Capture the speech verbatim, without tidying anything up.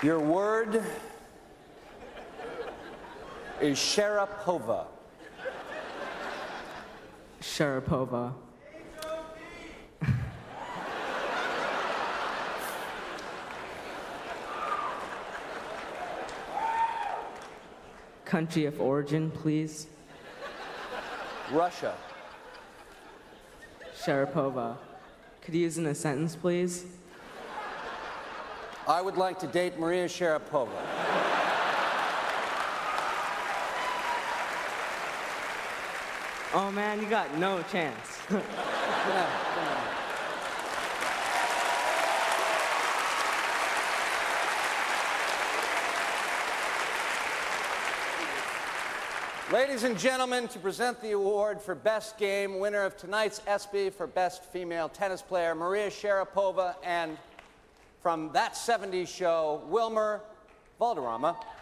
Your word is Sharapova. Sharapova. Country of origin, please. Russia. Sharapova. Could you use in a sentence, please? I would like to date Maria Sharapova. Oh man, you got no chance. Yeah, yeah. Ladies and gentlemen, to present the award for Best Game, winner of tonight's ESPY for Best Female Tennis Player, Maria Sharapova, and from That seventies Show, Wilmer Valderrama.